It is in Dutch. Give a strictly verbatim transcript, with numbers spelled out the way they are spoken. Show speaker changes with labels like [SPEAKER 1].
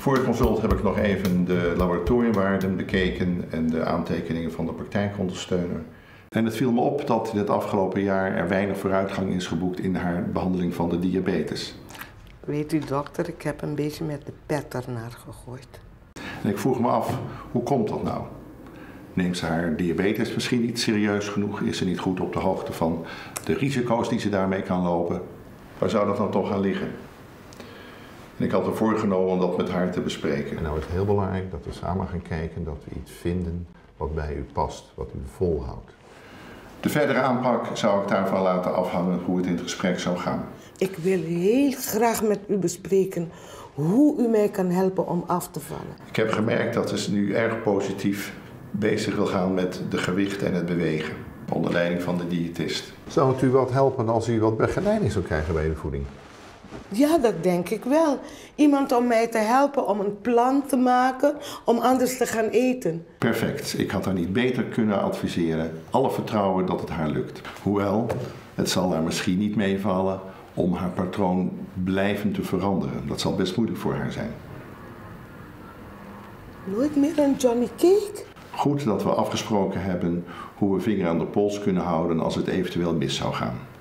[SPEAKER 1] Voor het consult heb ik nog even de laboratoriumwaarden bekeken en de aantekeningen van de praktijkondersteuner. En het viel me op dat in het afgelopen jaar er weinig vooruitgang is geboekt in haar behandeling van de diabetes.
[SPEAKER 2] Weet u dokter, ik heb een beetje met de pet ernaar gegooid.
[SPEAKER 1] En ik vroeg me af, hoe komt dat nou? Neemt ze haar diabetes misschien niet serieus genoeg? Is ze niet goed op de hoogte van de risico's die ze daarmee kan lopen? Waar zou dat dan toch aan liggen? En ik had er voorgenomen om dat met haar te bespreken.
[SPEAKER 3] En nou is het heel belangrijk dat we samen gaan kijken dat we iets vinden wat bij u past, wat u volhoudt.
[SPEAKER 1] De verdere aanpak zou ik daarvan laten afhangen hoe het in het gesprek zou gaan.
[SPEAKER 2] Ik wil heel graag met u bespreken hoe u mij kan helpen om af te vallen.
[SPEAKER 1] Ik heb gemerkt dat ze nu erg positief bezig wil gaan met de gewicht en het bewegen. Onder leiding van de diëtist.
[SPEAKER 3] Zou het u wat helpen als u wat begeleiding zou krijgen bij de voeding?
[SPEAKER 2] Ja, dat denk ik wel. Iemand om mij te helpen om een plan te maken om anders te gaan eten.
[SPEAKER 1] Perfect. Ik had haar niet beter kunnen adviseren. Alle vertrouwen dat het haar lukt. Hoewel, het zal haar misschien niet meevallen om haar patroon blijvend te veranderen. Dat zal best moeilijk voor haar zijn.
[SPEAKER 2] Nooit meer een Johnny Cake?
[SPEAKER 1] Goed dat we afgesproken hebben hoe we vinger aan de pols kunnen houden als het eventueel mis zou gaan.